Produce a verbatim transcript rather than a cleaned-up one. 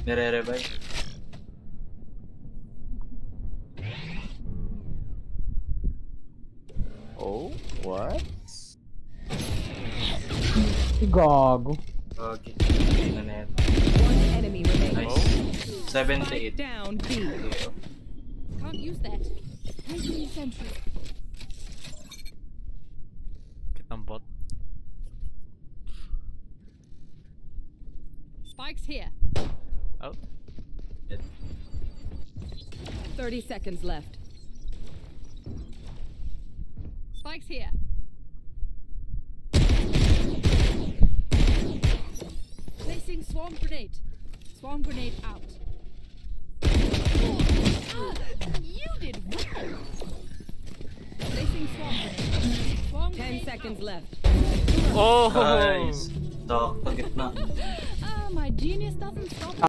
Nire-revive. Oh, what? Gago. Okay. Hindi na net. One enemy remaining. Nice. seventy-eight. Down B. Can't use that. Placing sentry. Kitang bot. Spikes here. Oh. Thirty seconds left. Spikes here. Placing swarm grenade. Swarm grenade out. Ah, you did well. Placing swarm grenade. Swarm Ten grenade seconds out. left. Oh! Nice. Talk, pagit na. Ah, my genius doesn't stop.